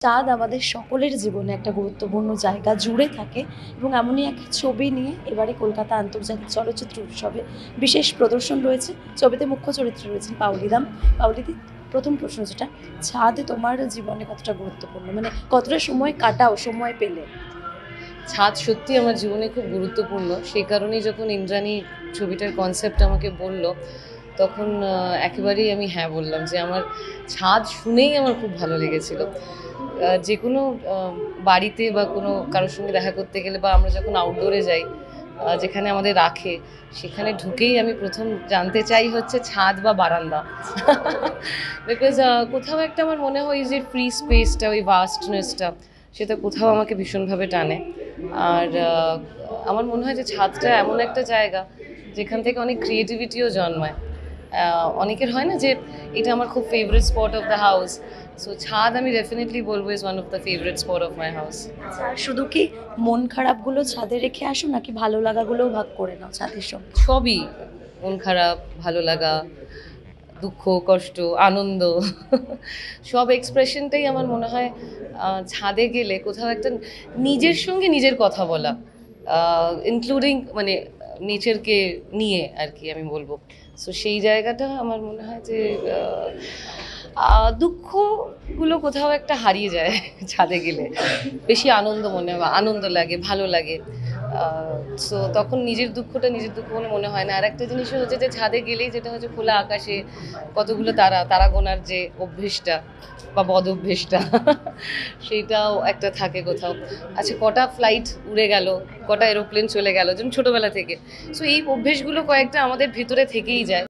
চাঁদ আমাদের সকলের জীবনে একটা গুরুত্বপূর্ণ জায়গা জুড়ে থাকে এবং এমনই এক ছবি নিয়ে এবারে কলকাতা আন্তর্জাতিক চলচ্চিত্র উৎসবে বিশেষ প্রদর্শন রয়েছে। ছবিতে মুখ্য চরিত্রে রয়েছেন পাওলিদাম। পাওলিদি, প্রথম প্রশ্ন যেটা, ছাদ তোমার জীবনে কতটা গুরুত্বপূর্ণ, মানে কতটা সময় কাটাও সময় পেলে? ছাদ সত্যি আমার জীবনে খুব গুরুত্বপূর্ণ। সেই কারণেই যখন ইন্দ্রাণী ছবিটার কনসেপ্ট আমাকে বলল, তখন একেবারেই আমি হ্যাঁ বললাম। যে আমার ছাদ শুনেই আমার খুব ভালো লেগেছিল। যে কোনো বাড়িতে বা কোনো কারোর সঙ্গে দেখা করতে গেলে বা আমরা যখন আউটডোরে যাই, যেখানে আমাদের রাখে, সেখানে ঢুকেই আমি প্রথম জানতে চাই হচ্ছে ছাদ বা বারান্দা। বিকজ কোথাও একটা আমার মনে হয় যে ফ্রি স্পেসটা, ওই ভাস্টনেসটা, সেটা কোথাও আমাকে ভীষণভাবে টানে। আর আমার মনে হয় যে ছাদটা এমন একটা জায়গা যেখান থেকে অনেক ক্রিয়েটিভিটিও জন্মায়। অনেকের হয় না যে এটা আমার খুব favourite spot of the house, so ছাদ আমি ডেফিনেটলি বলবো is one of the favourite spot of my house. আর শুধু কি মন খারাপগুলো ছাদে রেখে আসো নাকি ভালো লাগাগুলোও ভাগ করে নাও ছাদের সঙ্গে? সবই, মন খারাপ, ভালো লাগা, দুঃখ, কষ্ট, আনন্দ, সব এক্সপ্রেশনটাই আমার মনে হয় ছাদে গেলে কোথাও একটা নিজের সঙ্গে নিজের কথা বলা, ইনক্লুডিং মানে নেচারকে নিয়ে আর কি আমি বলবো। সো সেই জায়গাটা আমার মনে হয় যে দুঃখগুলো কোথাও একটা হারিয়ে যায় ছাদে গেলে। বেশি আনন্দ লাগে, ভালো লাগে। সো তখন নিজের দুঃখটা নিজের দুঃখ বলে মনে হয় না। আর একটা জিনিস হচ্ছে যে ছাদে গেলেই যেটা হচ্ছে খোলা আকাশে কতগুলো তারা গোনার যে অভ্যেসটা বা বদ অভ্যেসটা, সেইটাও একটা থাকে কোথাও। আচ্ছা, কটা ফ্লাইট উড়ে গেল, কটা এরোপ্লেন চলে গেল, যেমন ছোটোবেলা থেকে। সো এই অভ্যেসগুলো কয়েকটা আমাদের ভিতরে থেকেই যায়।